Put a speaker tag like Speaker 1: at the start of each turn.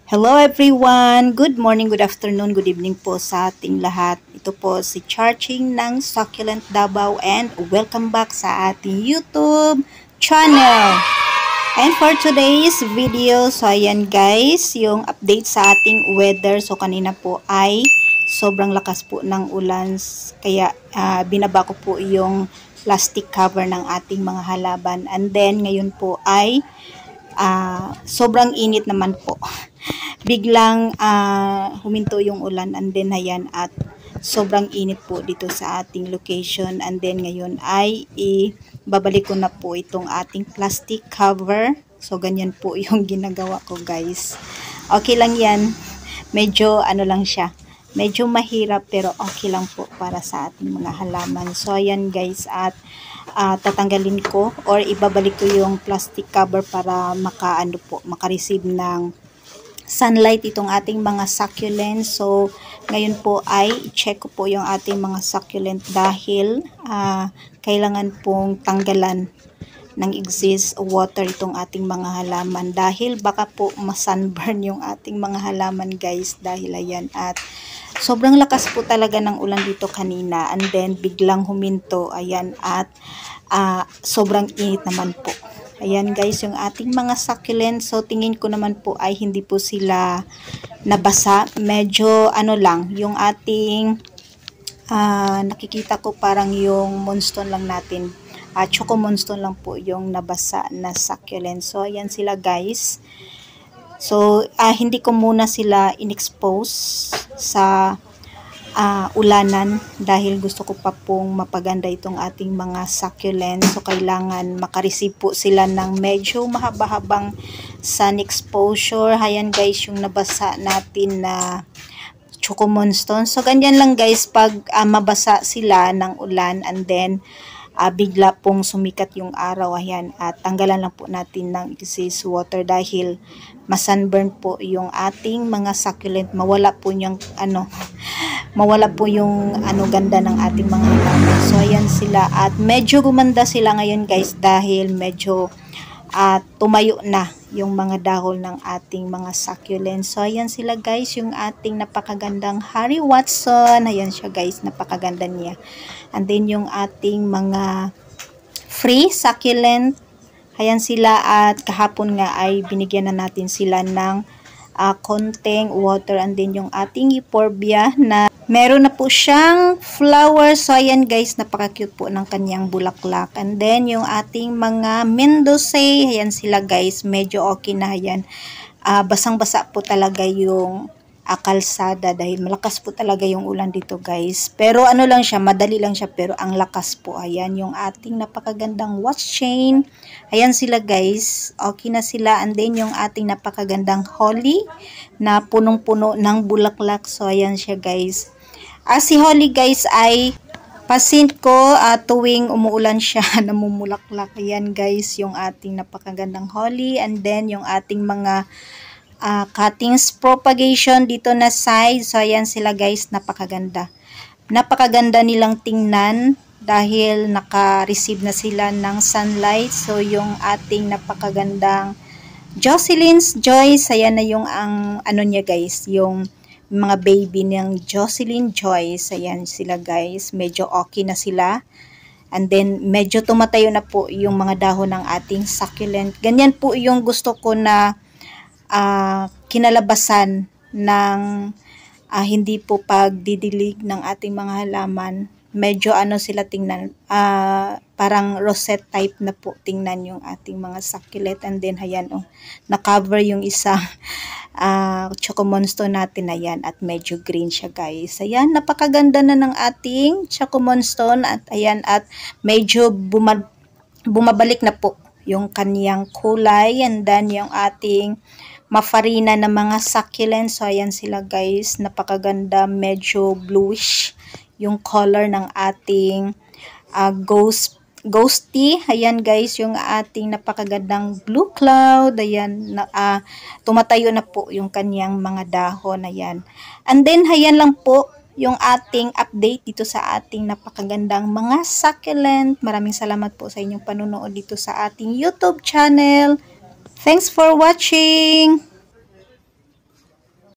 Speaker 1: Hello everyone! Good morning, good afternoon, good evening po sa ating lahat. Ito po si Charching ng Succulent Davao and welcome back sa ating YouTube channel. And for today's video, so ayan guys, yung update sa ating weather. So kanina po ay sobrang lakas po ng ulan, kaya binaba ko po yung plastic cover ng ating mga halaman. And then ngayon po ay sobrang init naman po. Biglang huminto yung ulan and then ayan at sobrang init po dito sa ating location and then ngayon ay babalik ko na po itong ating plastic cover. So ganyan po yung ginagawa ko guys. Okay lang yan. Medyo ano lang siya. Medyo mahirap pero okay lang po para sa ating mga halaman. So ayan guys at tatanggalin ko or ibabalik ko yung plastic cover para maka-receive ng sunlight itong ating mga succulent. So ngayon po ay check ko po yung ating mga succulent dahil kailangan pong tanggalan ng excess water itong ating mga halaman dahil baka po masunburn yung ating mga halaman guys dahil ayan at sobrang lakas po talaga ng ulan dito kanina and then biglang huminto ayan at sobrang init naman po. Ayan guys, yung ating mga succulent. So tingin ko naman po ay hindi po sila nabasa. Medyo ano lang, yung ating nakikita ko parang yung moonstone lang natin. Choco moonstone lang po yung nabasa na succulent. So ayan sila guys. So hindi ko muna sila in-expose sa ulanan dahil gusto ko pa pong mapaganda itong ating mga succulent. So kailangan makareceive po sila ng medyo mahaba-habang sun exposure. Ayan guys yung nabasa natin na choco moonstone. So ganyan lang guys pag mabasa sila ng ulan and then bigla pong sumikat yung araw ayan at tanggalan lang po natin ng excess water dahil masunburn po yung ating mga succulent, mawala po yung ganda ng ating mga halaman. So ayan sila at medyo gumanda sila ngayon guys dahil medyo tumayo na yung mga dahon ng ating mga succulent. So ayan sila guys yung ating napakagandang Harry Watson. Ayan siya guys, napakaganda niya. And then yung ating mga free succulent. Ayan sila at kahapon nga ay binigyan na natin sila ng konting water and then yung ating euphorbia na meron na po siyang flowers. So ayan guys, napaka-cute po ng kanyang bulaklak. And then yung ating mga Mendoza, ayan sila guys, medyo okay na yan. Basang-basa po talaga yung kalsada dahil malakas po talaga yung ulan dito guys. Pero ano lang siya, madali lang siya pero ang lakas po. Ayan yung ating napakagandang watch chain. Ayan sila guys, okay na sila. And then yung ating napakagandang holly na punong-puno ng bulaklak. So ayan siya guys. Si holly guys ay pasin ko tuwing umuulan siya namumulaklak. Ayan guys yung ating napakagandang holly and then yung ating mga cuttings propagation dito na side. So ayan sila guys, napakaganda. Napakaganda nilang tingnan dahil naka-receive na sila ng sunlight. So yung ating napakagandang Jocelyn's Joyce, ayan na yung niya guys, yung mga baby ng Jocelyn Joyce. Ayan sila guys, medyo okay na sila. And then medyo tumatayo na po yung mga dahon ng ating succulent. Ganyan po yung gusto ko na kinalabasan ng hindi po pagdidilig ng ating mga halaman. Medyo sila tingnan, parang rosette type na po tingnan yung ating mga succulent. And then ayan na-cover yung isang choco moonstone natin ayan at medyo green siya guys. Ayan, napakaganda na ng ating choco moonstone at ayan at medyo bumabalik na po yung kaniyang kulay. And then yung ating mafarina na mga succulent. So ayan sila guys, napakaganda, medyo bluish yung color ng ating ghosty. Ayan guys yung ating napakagandang blue cloud. Ayan tumatayo na po yung kanyang mga dahon. Ayan. And then ayan lang po yung ating update dito sa ating napakagandang mga succulent. Maraming salamat po sa inyong panunood dito sa ating YouTube channel. Thanks for watching!